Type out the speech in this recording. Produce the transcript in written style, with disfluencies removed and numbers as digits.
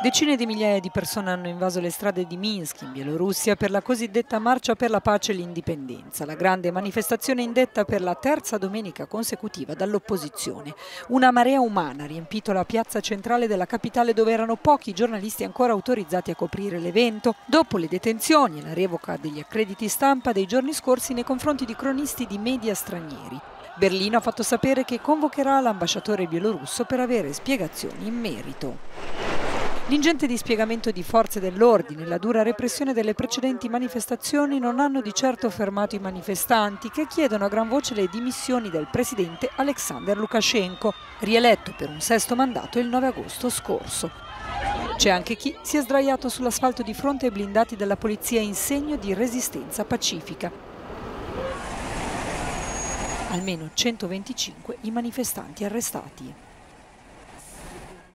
Decine di migliaia di persone hanno invaso le strade di Minsk, in Bielorussia, per la cosiddetta Marcia per la pace e l'indipendenza, la grande manifestazione indetta per la terza domenica consecutiva dall'opposizione. Una marea umana ha riempito la piazza centrale della capitale, dove erano pochi i giornalisti ancora autorizzati a coprire l'evento, dopo le detenzioni e la revoca degli accrediti stampa dei giorni scorsi nei confronti di cronisti di media stranieri. Berlino ha fatto sapere che convocherà l'ambasciatore bielorusso per avere spiegazioni in merito. L'ingente dispiegamento di forze dell'ordine e la dura repressione delle precedenti manifestazioni non hanno di certo fermato i manifestanti, che chiedono a gran voce le dimissioni del presidente Alexander Lukashenko, rieletto per un sesto mandato il 9 agosto scorso. C'è anche chi si è sdraiato sull'asfalto di fronte ai blindati della polizia in segno di resistenza pacifica. Almeno 125 i manifestanti arrestati.